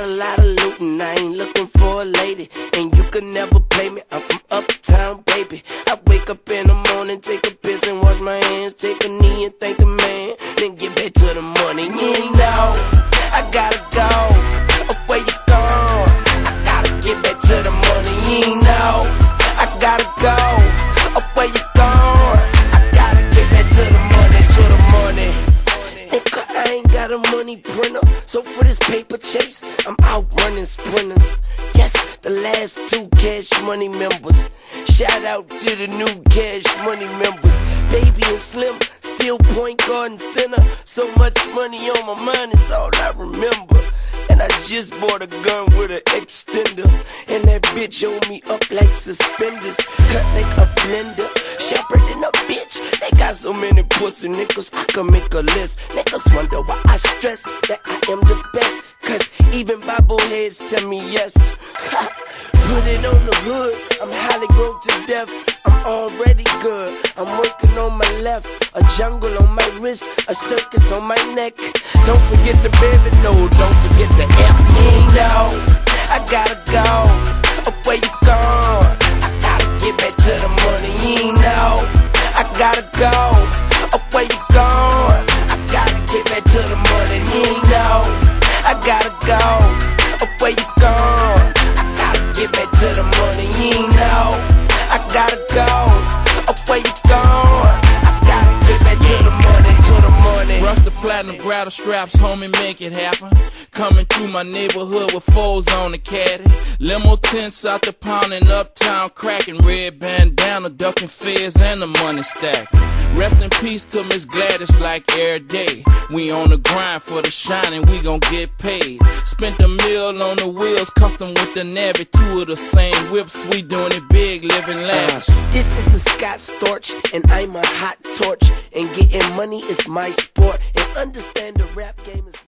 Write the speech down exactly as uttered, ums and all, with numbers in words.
a lot of loot and I ain't looking for a lady, and you can never play me, I'm from uptown, baby. I wake up in the morning, take a piss and wash my hands, take a knee and thank the man, then get back to the money. You ain't know, I gotta go, oh, where you gone? I gotta get back to the money. You ain't know, I gotta go, oh, where you gone? I gotta get back to the money, to the money. Nigga, I ain't got a money printer, so for this paper chase, I'm out running sprinters. Yes, the last two Cash Money members. Shout out to the new Cash Money members. Baby and Slim, still point guard and center. So much money on my mind, it's all I remember. And I just bought a gun with an extender, and that bitch hold me up like suspenders. Cut like a blender, sharper than a bitch. They got so many pussy niggas, I can make a list. Niggas wonder why I stress that I am the best, cause even Bible heads tell me yes. Put it on the hood, I'm highly grown to death. I'm already good, I'm working on my left. A jungle on my wrist, a circus on my neck. Don't forget the baby, no, don't forget the F. You know, I gotta go, oh, where you gone? I gotta get back to the money. You know, I gotta go, oh, where you gone? I gotta get back to the money. You know, I gotta go, oh, where you gone? Get back to the money, you know. I gotta go, oh, where you gone? I gotta get back to the money, to the money. Brush the platinum, grab the straps, homie, make it happen. Coming through my neighborhood with foes on the caddy. Limo tents out the pound in uptown, cracking red bandana, ducking feds and the money stacking. Rest in peace to Miss Gladys like every day. We on the grind for the shine and we gon' get paid. Spent a meal on the wheels, custom with the Navy. Two of the same whips, we doing it big, living lavish. Uh, this is the Scott Storch, and I'm a hot torch. And getting money is my sport. And understand the rap game is